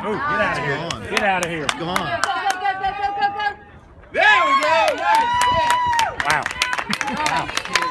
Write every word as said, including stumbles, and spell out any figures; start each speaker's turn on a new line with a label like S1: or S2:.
S1: Move. Get out of here.
S2: Gone.
S1: Get out of here.
S2: Go on.
S3: Go, go, go, go, go, go, go.
S4: There we go. Nice. Yeah.
S1: Wow. Wow.